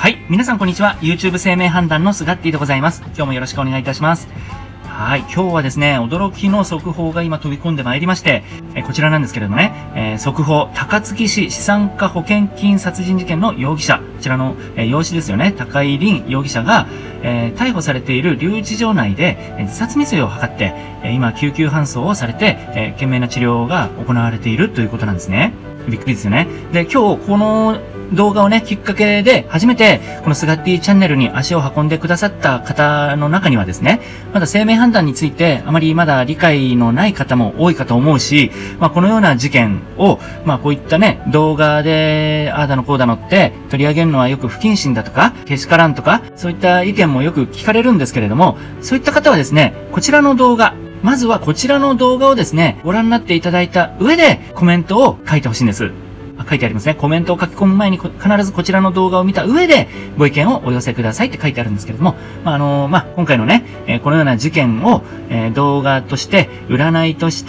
はい。皆さんこんにちは。YouTube 生命判断のすがってぃでございます。今日もよろしくお願いいたします。はい。今日はですね、驚きの速報が今飛び込んでまいりまして、こちらなんですけれどもね、速報、高槻市資産家保険金殺人事件の容疑者、こちらの、養子ですよね、高井凜容疑者が、逮捕されている留置場内で、自殺未遂を図って、今救急搬送をされて、懸命な治療が行われているということなんですね。びっくりですよね。で、今日この動画をね、きっかけで初めてこのすがってぃチャンネルに足を運んでくださった方の中にはですね、まだ生命判断についてあまりまだ理解のない方も多いかと思うし、このような事件を、こういったね、動画でああだのこうだのって取り上げるのはよく不謹慎だとか、けしからんとか、そういった意見もよく聞かれるんですけれども、そういった方はですね、こちらの動画、まずはこちらの動画をですね、ご覧になっていただいた上でコメントを書いてほしいんです。書いてありますね。コメントを書き込む前に必ずこちらの動画を見た上でご意見をお寄せくださいって書いてあるんですけれども、今回のね、このような事件を、動画として、占いとして、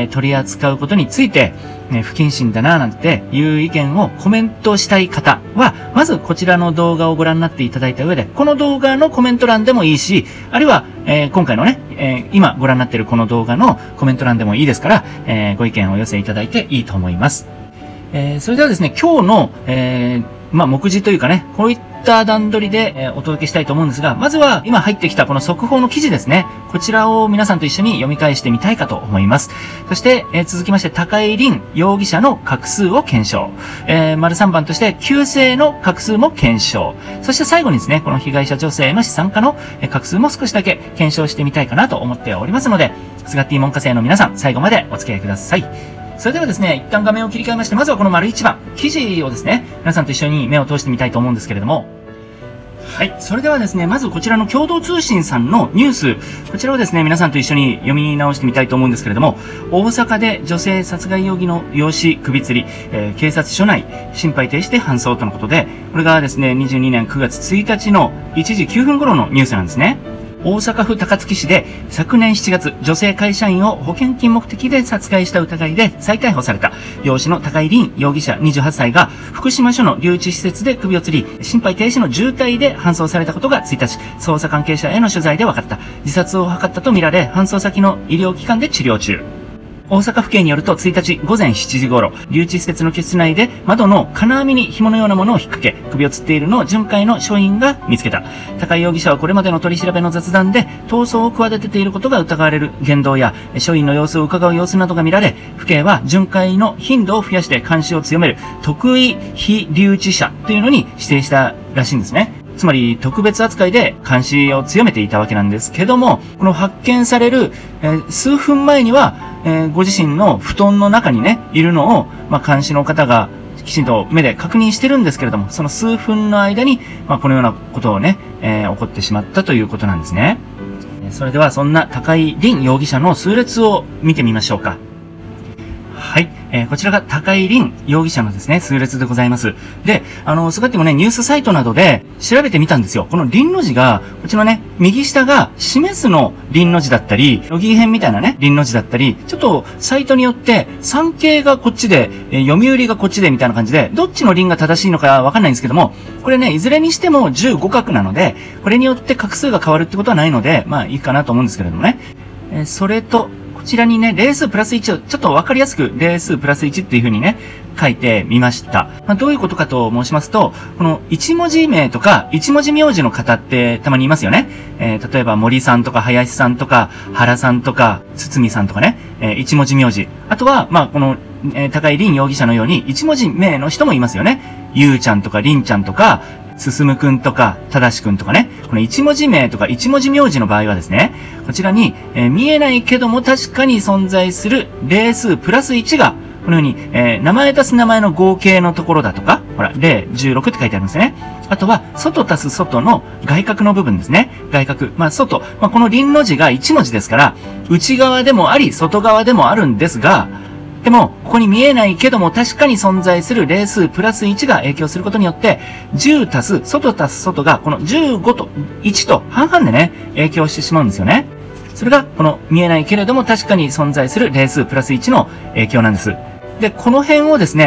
取り扱うことについて、不謹慎だななんていう意見をコメントしたい方は、まずこちらの動画をご覧になっていただいた上で、この動画のコメント欄でもいいし、あるいは、今回のね、今ご覧になっているこの動画のコメント欄でもいいですから、ご意見をお寄せいただいていいと思います。それではですね、今日の、目次というかね、こういった段取りで、お届けしたいと思うんですが、まずは今入ってきたこの速報の記事ですね。こちらを皆さんと一緒に読み返してみたいかと思います。そして、続きまして、高井凜容疑者の画数を検証。丸3番として、旧姓の画数も検証。そして最後にですね、この被害者女性の資産家の画数も少しだけ検証してみたいかなと思っておりますので、すがってぃ門下生の皆さん、最後までお付き合いください。それではですね、一旦画面を切り替えまして、まずはこの丸1番、記事をですね、皆さんと一緒に目を通してみたいと思うんですけれども、はい。それではですね、まずこちらの共同通信さんのニュース、こちらをですね、皆さんと一緒に読み直してみたいと思うんですけれども、大阪で女性殺害容疑の養子首吊り、警察署内、心肺停止で搬送とのことで、これがですね、22年9月1日の1時9分頃のニュースなんですね。大阪府高槻市で昨年7月、女性会社員を保険金目的で殺害した疑いで再逮捕された養子の高井凜容疑者28歳が福島署の留置施設で首を吊り、心肺停止の重体で搬送されたことが1日、捜査関係者への取材で分かった。自殺を図ったとみられ、搬送先の医療機関で治療中。大阪府警によると1日午前7時頃、留置施設の居室内で窓の金網に紐のようなものを引っ掛け、首を吊っているのを巡回の署員が見つけた。高井容疑者はこれまでの取り調べの雑談で逃走を企てていることが疑われる言動や、署員の様子を伺う様子などが見られ、府警は巡回の頻度を増やして監視を強める特異非留置者というのに指定したらしいんですね。つまり特別扱いで監視を強めていたわけなんですけども、この発見される、数分前には、ご自身の布団の中にね、いるのを、監視の方がきちんと目で確認してるんですけれども、その数分の間に、このようなことをね、起こってしまったということなんですね。それではそんな高井凜容疑者の数列を見てみましょうか。はい。こちらが高井凜容疑者のですね、数列でございます。で、すがってもね、ニュースサイトなどで調べてみたんですよ。この凜の字が、こっちのね、右下が示すの凜の字だったり、ロギー編みたいなね、凜の字だったり、ちょっとサイトによって産経がこっちで、読売がこっちでみたいな感じで、どっちの凜が正しいのかわかんないんですけども、これね、いずれにしても15画なので、これによって画数が変わるってことはないので、いいかなと思うんですけれどもね。それと、こちらにね、例数プラス1をちょっとわかりやすく例数プラス1っていう風にね、書いてみました。どういうことかと申しますと、この1文字名とか1文字名字の方ってたまにいますよね。例えば森さんとか林さんとか原さんとか堤さんとかね、1文字名字。あとは、この、高井凜容疑者のように1文字名の人もいますよね。ゆうちゃんとかりんちゃんとか、すすむくんとか、ただしくんとかね、この1文字名とか1文字名字の場合はですね、こちらに、見えないけども確かに存在する例数プラス1が、このように、名前足す名前の合計のところだとか、ほら、例16って書いてあるんですね。あとは、外足す外の外角の部分ですね。外角。外。この凜の字が1文字ですから、内側でもあり、外側でもあるんですが、でも、ここに見えないけども確かに存在する例数プラス1が影響することによって、10足す外足す外がこの15と1と半々でね、影響してしまうんですよね。それが、この見えないけれども確かに存在する例数プラス1の影響なんです。で、この辺をですね、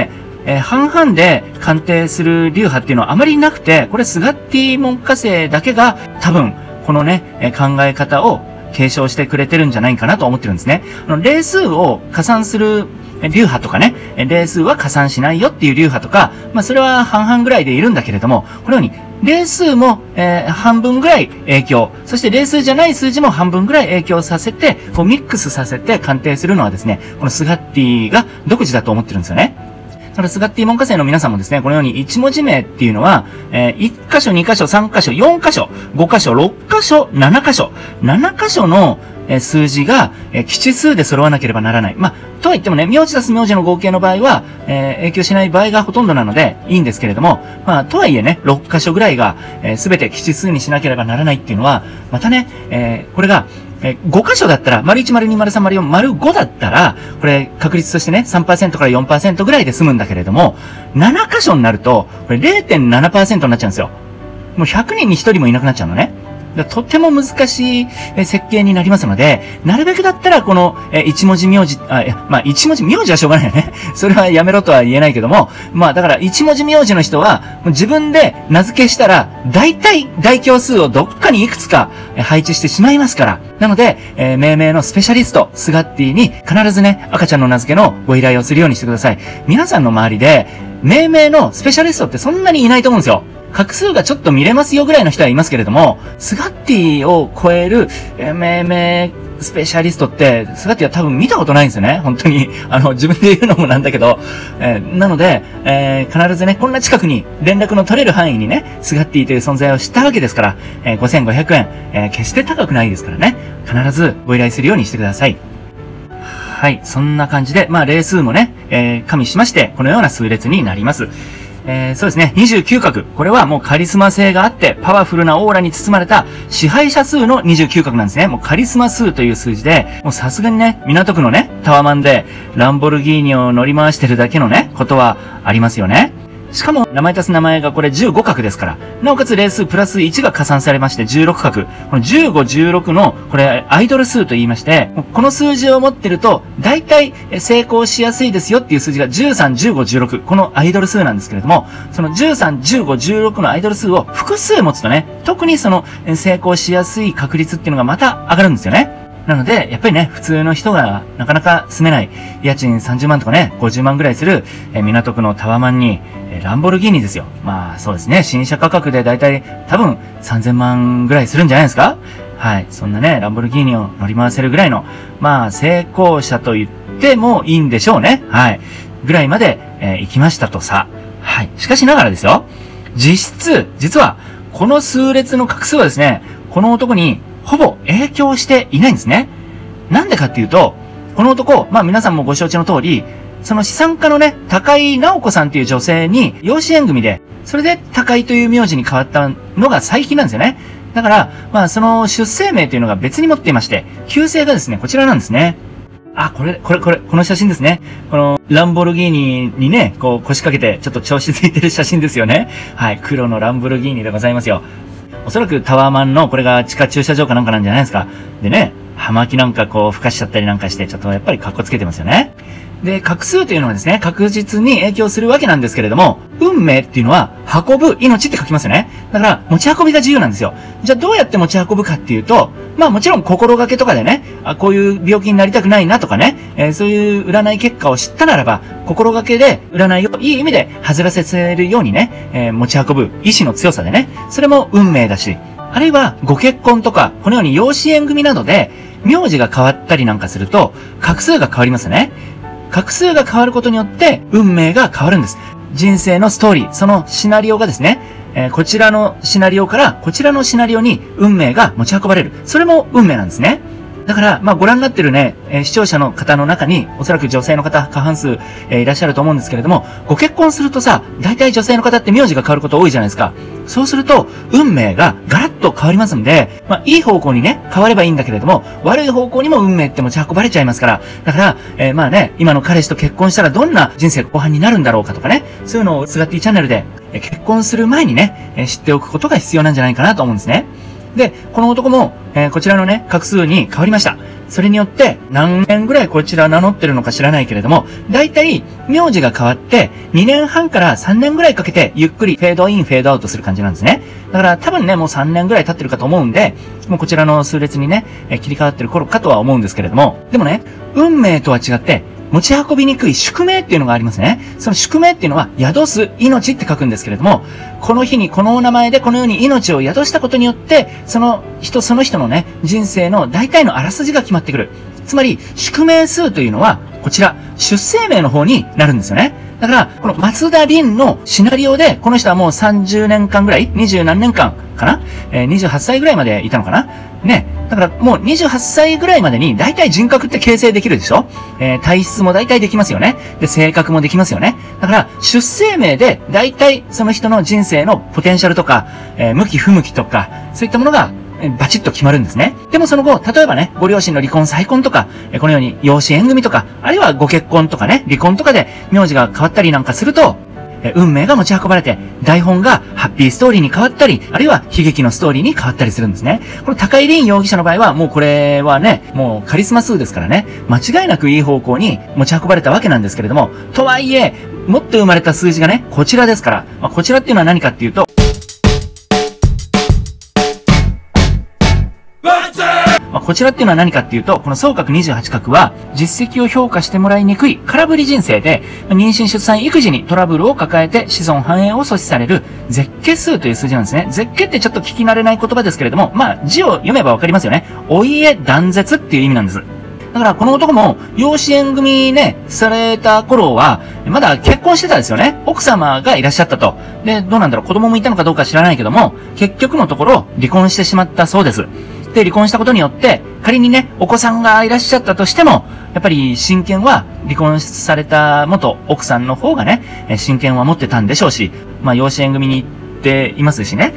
半々で鑑定する流派っていうのはあまりなくて、これスガッティ門下生だけが多分、このね、考え方を継承してくれてるんじゃないかなと思ってるんですね。例数を加算する流派とかね、例数は加算しないよっていう流派とか、まあそれは半々ぐらいでいるんだけれども、このように例数も、半分ぐらい影響、そして例数じゃない数字も半分ぐらい影響させて、こうミックスさせて鑑定するのはですね、このスガッティが独自だと思ってるんですよね。だからスガッティ門下生の皆さんもですね、このように1文字名っていうのは、1箇所、2箇所、3箇所、4箇所、5箇所、6箇所、7箇所、7箇所の数字が奇数数で揃わなければならない。まあ、とは言ってもね、名字足す名字の合計の場合は、影響しない場合がほとんどなのでいいんですけれども、まあ、とはいえね、6箇所ぐらいが、すべて奇数にしなければならないっていうのは、またね、これが、5箇所だったら、丸1、丸2、丸3、丸4、丸5だったら、これ確率としてね、3% から 4% ぐらいで済むんだけれども、7箇所になると、これ 0.7% になっちゃうんですよ。もう100人に1人もいなくなっちゃうのね。とっても難しい設計になりますので、なるべくだったらこの一文字名字、まあ一文字名字はしょうがないよね。それはやめろとは言えないけども、まあだから一文字名字の人は自分で名付けしたら大体大凶数をどっかにいくつか配置してしまいますから。なので、命名のスペシャリスト、スガッティに必ずね、赤ちゃんの名付けのご依頼をするようにしてください。皆さんの周りで命名のスペシャリストってそんなにいないと思うんですよ。画数がちょっと見れますよぐらいの人はいますけれども、スガッティを超える命名スペシャリストって、スガッティは多分見たことないんですよね。本当に。自分で言うのもなんだけど。なので、必ずね、こんな近くに連絡の取れる範囲にね、スガッティという存在を知ったわけですから、5500円、決して高くないですからね。必ずご依頼するようにしてください。はい。そんな感じで、まあ、例数もね、加味しまして、このような数列になります。そうですね。29画。これはもうカリスマ性があって、パワフルなオーラに包まれた支配者数の29画なんですね。もうカリスマ数という数字で、もうさすがにね、港区のね、タワマンでランボルギーニを乗り回してるだけのね、ことはありますよね。しかも、名前足す名前がこれ15画ですから、なおかつ例数プラス1が加算されまして16画。この15、16の、これ、アイドル数と言いまして、この数字を持ってると、大体成功しやすいですよっていう数字が13、15、16。このアイドル数なんですけれども、その13、15、16のアイドル数を複数持つとね、特にその成功しやすい確率っていうのがまた上がるんですよね。なので、やっぱりね、普通の人がなかなか住めない、家賃30万とかね、50万ぐらいする、港区のタワマンに、ランボルギーニですよ。まあ、そうですね、新車価格でだいたい多分3000万ぐらいするんじゃないですか？はい。そんなね、ランボルギーニを乗り回せるぐらいの、まあ、成功者と言ってもいいんでしょうね。はい。ぐらいまで、行きましたとさ。はい。しかしながらですよ。実は、この数列の画数はですね、この男に、ほぼ影響していないんですね。なんでかっていうと、この男、まあ皆さんもご承知の通り、その資産家のね、高井直子さんっていう女性に養子縁組で、それで高井という名字に変わったのが最近なんですよね。だから、まあその出生名というのが別に持っていまして、旧姓がですね、こちらなんですね。あ、この写真ですね。この、ランボルギーニにね、こう腰掛けて、ちょっと調子ついてる写真ですよね。はい、黒のランボルギーニでございますよ。おそらくタワーマンのこれが地下駐車場かなんかなんじゃないですか。でね、葉巻なんかこう吹かしちゃったりなんかして、ちょっとやっぱり格好つけてますよね。で、画数というのはですね、確実に影響するわけなんですけれども、運命っていうのは運ぶ命って書きますよね。だから持ち運びが自由なんですよ。じゃあどうやって持ち運ぶかっていうと、まあもちろん心がけとかでね、こういう病気になりたくないなとかね、そういう占い結果を知ったならば、心がけで占いをいい意味で外らせるようにね、持ち運ぶ意志の強さでね、それも運命だし、あるいはご結婚とか、このように養子縁組などで、名字が変わったりなんかすると、画数が変わりますね。画数が変わることによって、運命が変わるんです。人生のストーリー、そのシナリオがですね、こちらのシナリオからこちらのシナリオに運命が持ち運ばれる。それも運命なんですね。だから、まあご覧になってるね、視聴者の方の中に、おそらく女性の方、過半数、いらっしゃると思うんですけれども、ご結婚するとさ、大体女性の方って名字が変わること多いじゃないですか。そうすると、運命がガラッと変わりますんで、まあいい方向にね、変わればいいんだけれども、悪い方向にも運命って持ち運ばれちゃいますから、だから、まあね、今の彼氏と結婚したらどんな人生後半になるんだろうかとかね、そういうのをスガッティチャンネルで、結婚する前にね、知っておくことが必要なんじゃないかなと思うんですね。で、この男も、こちらのね、画数に変わりました。 それによって何年ぐらいこちら名乗ってるのか知らないけれども、だいたい名字が変わって2年半から3年ぐらいかけてゆっくりフェードイン、フェードアウトする感じなんですね。だから多分ね、もう3年ぐらい経ってるかと思うんで、もうこちらの数列にね、切り替わってる頃かとは思うんですけれども、でもね、運命とは違って、持ち運びにくい宿命っていうのがありますね。その宿命っていうのは、宿す命って書くんですけれども、この日にこのお名前でこのように命を宿したことによって、その人のね、人生の大体のあらすじが決まってくる。つまり、宿命数というのは、こちら、出生命の方になるんですよね。だから、この松田凛のシナリオで、この人はもう30年間ぐらい ?20 何年間かな、28歳ぐらいまでいたのかなね。だからもう28歳ぐらいまでに大体人格って形成できるでしょ。体質も大体できますよね。で、性格もできますよね。だから、出生命で大体その人の人生のポテンシャルとか、向き不向きとか、そういったものがバチッと決まるんですね。でもその後、例えばね、ご両親の離婚、再婚とか、このように養子縁組とか、あるいはご結婚とかね、離婚とかで名字が変わったりなんかすると、運命が持ち運ばれて、台本がハッピーストーリーに変わったり、あるいは悲劇のストーリーに変わったりするんですね。この高井凛容疑者の場合は、もうこれはね、もうカリスマ数ですからね、間違いなくいい方向に持ち運ばれたわけなんですけれども、とはいえ、もっと生まれた数字がね、こちらですから、こちらっていうのは何かっていうと、こちらっていうのは何かっていうと、この総角28画は、実績を評価してもらいにくい空振り人生で、妊娠出産育児にトラブルを抱えて子孫繁栄を阻止される絶景数という数字なんですね。絶景ってちょっと聞き慣れない言葉ですけれども、字を読めばわかりますよね。お家断絶っていう意味なんです。だからこの男も養子縁組ね、された頃は、まだ結婚してたんですよね。奥様がいらっしゃったと。で、どうなんだろう、子供もいたのかどうか知らないけども、結局のところ離婚してしまったそうです。で、離婚したことによって、仮にね、お子さんがいらっしゃったとしても、やっぱり親権は離婚された元奥さんの方がね、親権は持ってたんでしょうし、養子縁組に行っていますしね、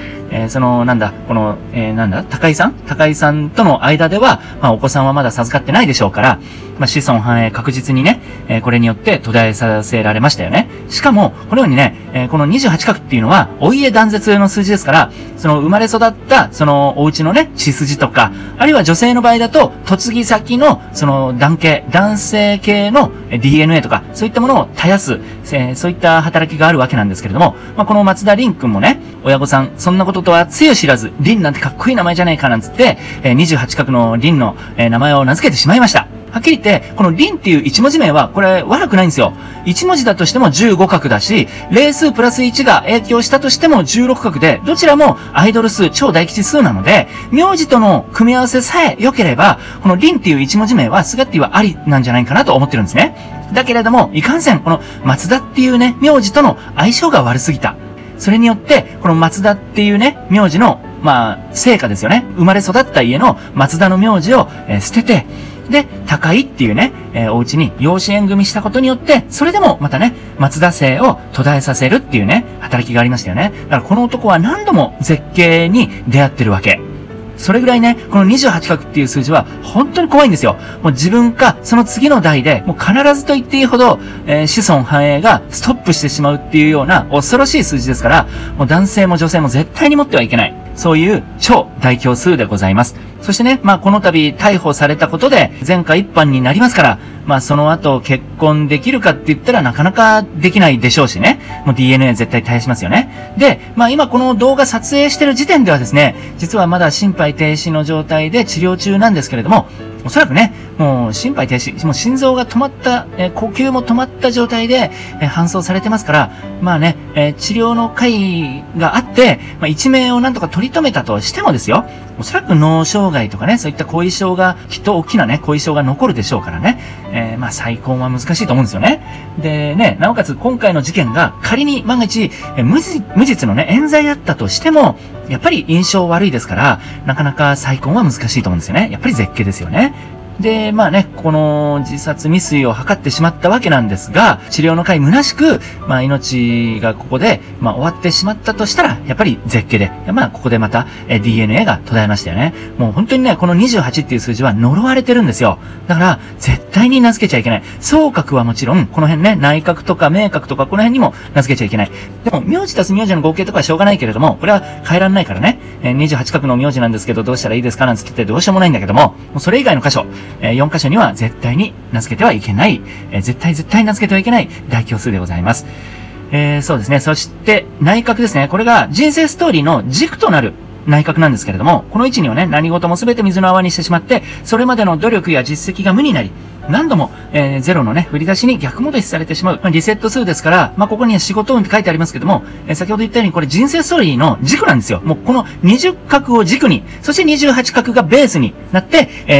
高井さんとの間では、お子さんはまだ授かってないでしょうから、子孫繁栄確実にね、これによって途絶えさせられましたよね。しかも、このようにね、この28画っていうのは、お家断絶の数字ですから、その生まれ育った、そのお家のね、血筋とか、あるいは女性の場合だと、嫁ぎ先の、その男性系の DNA とか、そういったものを絶やす、そういった働きがあるわけなんですけれども、この松田凛くんもね、親御さん、そんなこととはつゆ知らず、凛なんてかっこいい名前じゃないかなんつって、28画の凛の名前を名付けてしまいました。はっきり言って、この凛っていう一文字名は、これ悪くないんですよ。一文字だとしても15画だし、例数プラス1が影響したとしても16画で、どちらもアイドル数、超大吉数なので、名字との組み合わせさえ良ければ、この凛っていう一文字名は、スガッティはありなんじゃないかなと思ってるんですね。だけれども、いかんせん、この松田っていうね、名字との相性が悪すぎた。それによって、この松田っていうね、名字の、成果ですよね。生まれ育った家の松田の名字を、捨てて、で、高井っていうね、お家に養子縁組したことによって、それでもまたね、松田姓を途絶えさせるっていうね、働きがありましたよね。だからこの男は何度も絶景に出会ってるわけ。それぐらいね、この28画っていう数字は本当に怖いんですよ。もう自分かその次の代で、もう必ずと言っていいほど、子孫繁栄がストップしてしまうっていうような恐ろしい数字ですから、もう男性も女性も絶対に持ってはいけない。そういう超大凶数でございます。そしてね、この度逮捕されたことで前科一犯になりますから、その後結婚できるかって言ったらなかなかできないでしょうしね。もう DNA 絶対絶やしますよね。で、今この動画撮影してる時点ではですね、実はまだ心肺停止の状態で治療中なんですけれども、おそらくね、もう心肺停止、もう心臓が止まった、呼吸も止まった状態で、搬送されてますから、治療の会があって、一命をなんとか取り留めたとしてもですよ、おそらく脳障害とかね、そういった後遺症が、きっと大きなね、後遺症が残るでしょうからね、再婚は難しいと思うんですよね。でね、なおかつ今回の事件が仮に万が一、無実のね、冤罪だったとしても、やっぱり印象悪いですから、なかなか再婚は難しいと思うんですよね。やっぱり絶景ですよね。で、この自殺未遂を図ってしまったわけなんですが、治療の会虚しく、命がここで、終わってしまったとしたら、やっぱり絶景で、ここでまた、DNA が途絶えましたよね。もう本当にね、この28っていう数字は呪われてるんですよ。だから、絶対に名付けちゃいけない。総角はもちろん、この辺ね、内角とか明角とかこの辺にも名付けちゃいけない。でも、名字足す名字の合計とかはしょうがないけれども、これは変えられないからね。28画の名字なんですけど、どうしたらいいですかなんつってどうしようもないんだけども、もうそれ以外の箇所、 4箇所には絶対に名付けてはいけない、絶対名付けてはいけない大凶数でございます。そうですね。そして、内角ですね。これが人生ストーリーの軸となる内角なんですけれども、この位置にはね、何事も全て水の泡にしてしまって、それまでの努力や実績が無になり、何度も、ゼロのね、振り出しに逆戻しされてしまう。リセット数ですから、ここには仕事運って書いてありますけども、先ほど言ったようにこれ人生ストーリーの軸なんですよ。もうこの20角を軸に、そして28角がベースになって、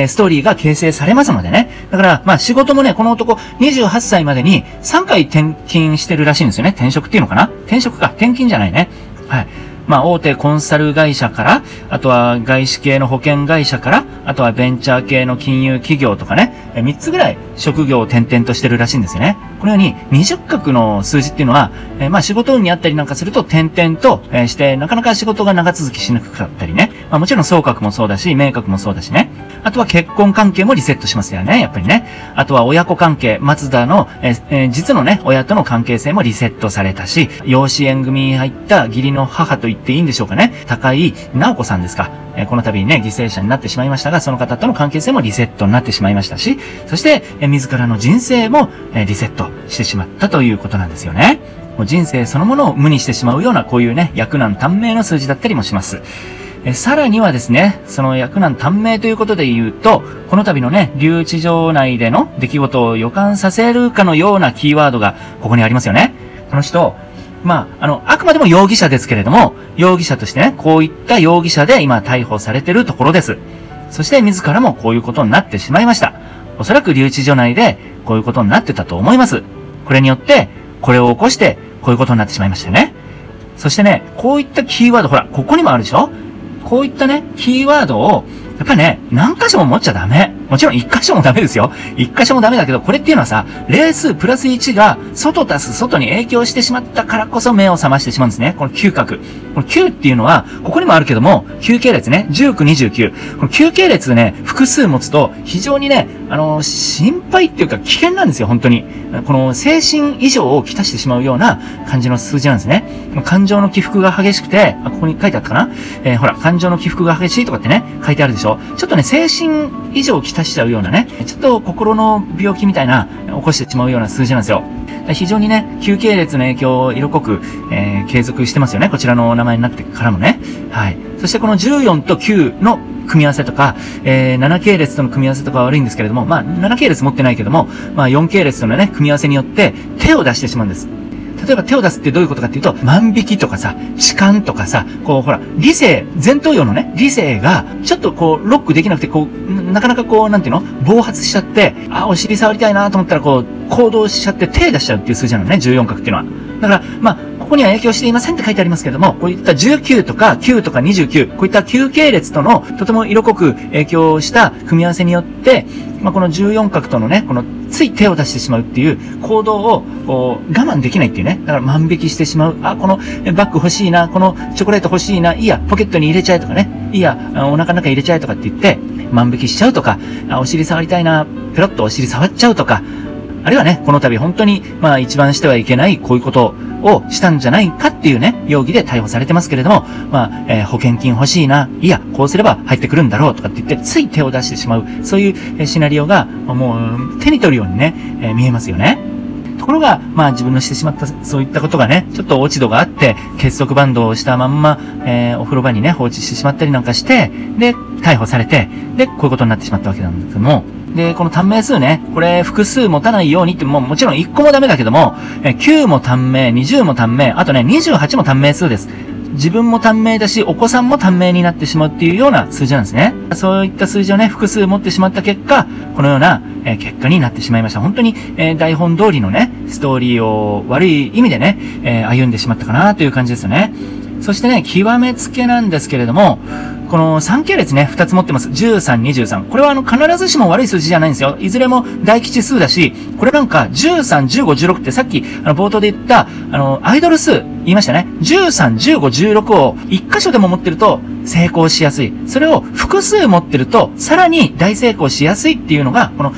ストーリーが形成されますのでね。だから、仕事もね、この男28歳までに3回転勤してるらしいんですよね。転職っていうのかな？転職か。転勤じゃないね。はい。大手コンサル会社から、あとは外資系の保険会社から、あとはベンチャー系の金融企業とかね、3つぐらい職業を転々としてるらしいんですよね。このように20角の数字っていうのは、仕事運にあったりなんかすると転々として、なかなか仕事が長続きしなかったりね。もちろん総角もそうだし、明角もそうだしね。あとは結婚関係もリセットしますよね、やっぱりね。あとは親子関係、松田の、実のね、親との関係性もリセットされたし、養子縁組に入った義理の母と言っていいんでしょうかね。高井直子さんですか。この度ね、犠牲者になってしまいましたが、その方との関係性もリセットになってしまいましたし、そして、自らの人生も、リセットしてしまったということなんですよね。もう人生そのものを無にしてしまうような、こういうね、厄難短命の数字だったりもします。さらにはですね、その厄難短命ということで言うと、この度のね、留置場内での出来事を予感させるかのようなキーワードがここにありますよね。この人、あくまでも容疑者ですけれども、容疑者としてね、こういった容疑者で今逮捕されているところです。そして自らもこういうことになってしまいました。おそらく留置所内でこういうことになってたと思います。これによって、これを起こして、こういうことになってしまいましたね。そしてね、こういったキーワード、ほら、ここにもあるでしょ？こういったね、キーワードを、やっぱね、何箇所も持っちゃダメ。もちろん1箇所もダメですよ。1箇所もダメだけど、これっていうのはさ、例数プラス1が外足す外に影響してしまったからこそ目を覚ましてしまうんですね。この9角。この9っていうのは、ここにもあるけども、9系列ね、19、29。この9系列でね、複数持つと、非常にね、心配っていうか危険なんですよ、本当に。この精神異常をきたしてしまうような感じの数字なんですね。感情の起伏が激しくて、ここに書いてあったかな？ほら、感情の起伏が激しいとかってね、書いてあるでしょ？ちょっとね、精神異常をきたしちゃうようなね、ちょっと心の病気みたいな、起こしてしまうような数字なんですよ。非常にね、9系列の影響を色濃く、継続してますよね。こちらのお名前になってからもね。はい。そしてこの14と9の組み合わせとか、7系列との組み合わせとかは悪いんですけれども、7系列持ってないけども、4系列とのね、組み合わせによって手を出してしまうんです。例えば手を出すってどういうことかっていうと、万引きとかさ、痴漢とかさ、こうほら、理性、前頭葉のね、理性が、ちょっとこう、ロックできなくて、こう、なかなかこう、なんていうの？暴発しちゃって、お尻触りたいなと思ったら、こう、行動しちゃって手出しちゃうっていう数字なのね、14角っていうのは。だから、ここには影響していませんって書いてありますけども、こういった19とか9とか29、こういった9系列とのとても色濃く影響した組み合わせによって、この14角とのね、このつい手を出してしまうっていう行動をこう我慢できないっていうね。だから万引きしてしまう。このバッグ欲しいな、このチョコレート欲しいな、いいや、ポケットに入れちゃえとかね。いいや、お腹の中に入れちゃえとかって言って、万引きしちゃうとか、お尻触りたいな、ペロッとお尻触っちゃうとか、あるいはね、この度本当に、一番してはいけないこういうことをしたんじゃないかっていうね、容疑で逮捕されてますけれども、保険金欲しいな、いや、こうすれば入ってくるんだろうとかって言って、つい手を出してしまう、そういうシナリオが、もう手に取るようにね、見えますよね。ところが、自分のしてしまった、そういったことがね、ちょっと落ち度があって、結束バンドをしたまんま、お風呂場にね、放置してしまったりなんかして、で、逮捕されて、で、こういうことになってしまったわけなんですけども、で、この単命数ね、これ複数持たないようにってもちろん1個もダメだけども、9も単命、20も単命、あとね、28も単命数です。自分も単命だし、お子さんも単命になってしまうっていうような数字なんですね。そういった数字をね、複数持ってしまった結果、このような、結果になってしまいました。本当に、台本通りのね、ストーリーを悪い意味でね、歩んでしまったかなという感じですよね。そしてね、極めつけなんですけれども、この3系列ね、2つ持ってます。13、23。これは必ずしも悪い数字じゃないんですよ。いずれも大吉数だし、これなんか13、15、16ってさっき冒頭で言ったアイドル数言いましたね。13、15、16を1箇所でも持ってると成功しやすい。それを複数持ってるとさらに大成功しやすいっていうのがこの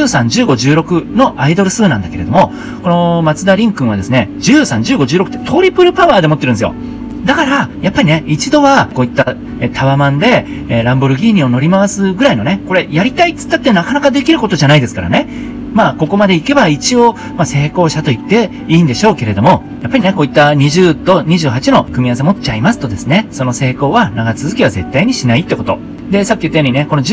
13、15、16のアイドル数なんだけれども、この松田凛君はですね、13、15、16ってトリプルパワーで持ってるんですよ。 だから、やっぱりね、一度は、こういった、タワマンで、ランボルギーニを乗り回すぐらいのね、これ、やりたいっつったってなかなかできることじゃないですからね。まあ、ここまで行けば一応、成功者と言っていいんでしょうけれども、やっぱりね、こういった20と28の組み合わせ持っちゃいますとですね、その成功は長続きは絶対にしないってこと。で、さっき言ったようにね、この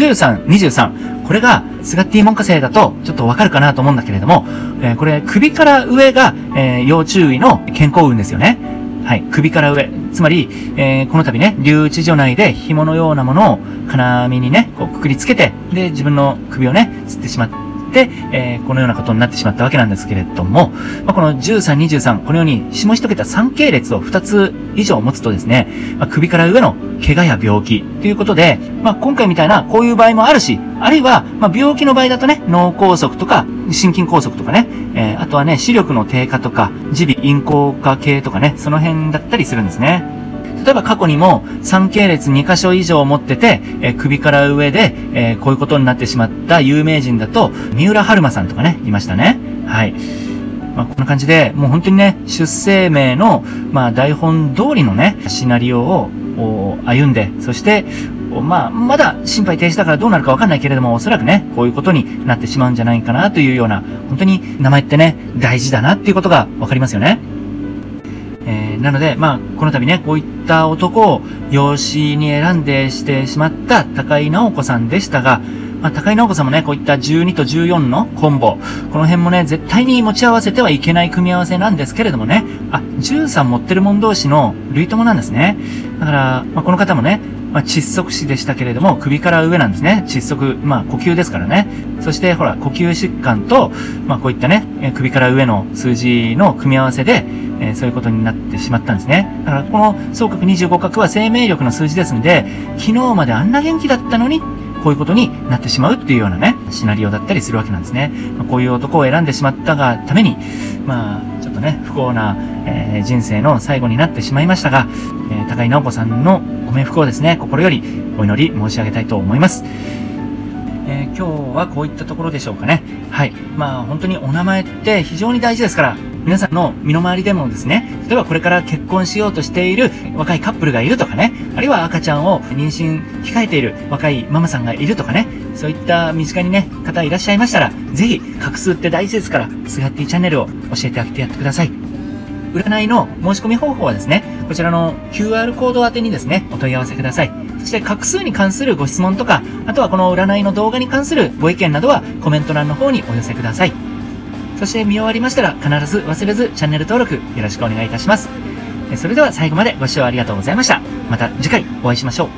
13、23、これが、スガッティ門下生だと、ちょっとわかるかなと思うんだけれども、これ、首から上が、要注意の健康運ですよね。はい、首から上。つまり、この度ね、留置所内で紐のようなものを金網にね、こうくくりつけて、で、自分の首をね、吊ってしまって、このようなことになってしまったわけなんですけれども、この13、23、このように下一桁3系列を2つ以上持つとですね、首から上の怪我や病気ということで、今回みたいなこういう場合もあるし、あるいは、病気の場合だとね、脳梗塞とか、心筋梗塞とかね、あとはね、視力の低下とか、耳鼻咽喉科系とかね、その辺だったりするんですね。例えば過去にも3系列2箇所以上持ってて、首から上で、こういうことになってしまった有名人だと、三浦春馬さんとかね、いましたね。はい。こんな感じで、もう本当にね、出生命の、台本通りのね、シナリオを歩んで、そして、まだ心肺停止だからどうなるかわかんないけれども、おそらくね、こういうことになってしまうんじゃないかなというような、本当に名前ってね、大事だなっていうことがわかりますよね。なので、この度ね、こういった男を養子に選んでしてしまった高井直子さんでしたが、高井直子さんもね、こういった12と14のコンボ、この辺もね、絶対に持ち合わせてはいけない組み合わせなんですけれどもね、13持ってる者同士の類友なんですね。だから、この方もね、窒息死でしたけれども、首から上なんですね。窒息、呼吸ですからね。そして、ほら、呼吸疾患と、こういったね、首から上の数字の組み合わせで、そういうことになってしまったんですね。だから、この総角25角は生命力の数字ですので、昨日まであんな元気だったのに、こういうことになってしまうっていうようなね、シナリオだったりするわけなんですね。こういう男を選んでしまったがために、ちょっとね、不幸な、人生の最後になってしまいましたが、高井直子さんのご冥福をですね、心よりお祈り申し上げたいと思います。今日はこういったところでしょうかね。はい。本当にお名前って非常に大事ですから、皆さんの身の回りでもですね、例えばこれから結婚しようとしている若いカップルがいるとかね、あるいは赤ちゃんを妊娠控えている若いママさんがいるとかね、そういった身近にね、方いらっしゃいましたら、ぜひ、画数って大事ですから、スガッティチャンネルを教えてあげてやってください。占いの申し込み方法はですね、こちらの QR コード宛てにですね、お問い合わせください。そして画数に関するご質問とか、あとはこの占いの動画に関するご意見などはコメント欄の方にお寄せください。そして見終わりましたら必ず忘れずチャンネル登録よろしくお願いいたします。それでは最後までご視聴ありがとうございました。また次回お会いしましょう。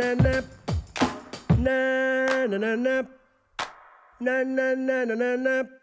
na na na na